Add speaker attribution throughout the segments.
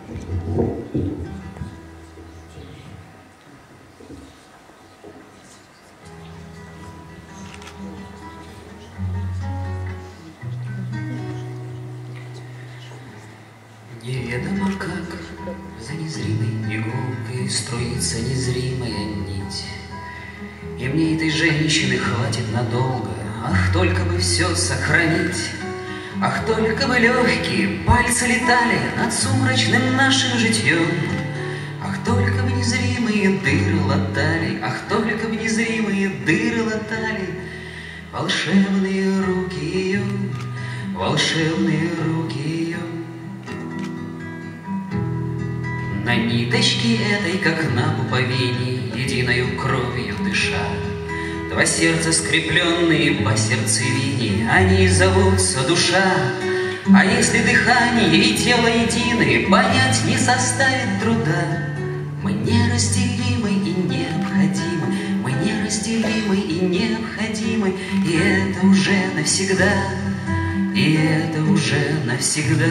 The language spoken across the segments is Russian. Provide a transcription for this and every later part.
Speaker 1: Неведомо как за незримой иголкой струится незримая нить. И мне этой женщины хватит надолго, ах, только бы все сохранить. Ах, только бы легкие пальцы летали над сумрачным нашим житьем. Ах, только бы незримые дыры латали, ах, только бы незримые дыры латали волшебные руки ее, волшебные руки ее. На ниточке этой, как на пуповине, единою кровью дыша, два сердца, скрепленные по сердцевине, они зовутся душа. А если дыхание и тело едины, понять не составит труда. Мы неразделимы и необходимы, мы неразделимы и необходимы, и это уже навсегда, и это уже навсегда.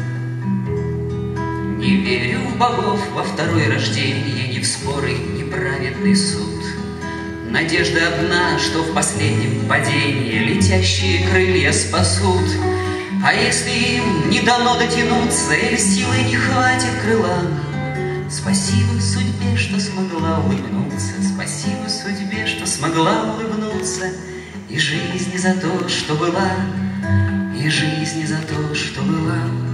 Speaker 1: Не верю в богов, во второе рождение, ни в споры, ни праведный суд. Надежда одна, что в последнем падении летящие крылья спасут. А если им не дано дотянуться, или силы не хватит крыла, спасибо судьбе, что смогла улыбнуться, спасибо судьбе, что смогла улыбнуться, и жизни за то, что была, и жизни за то, что была.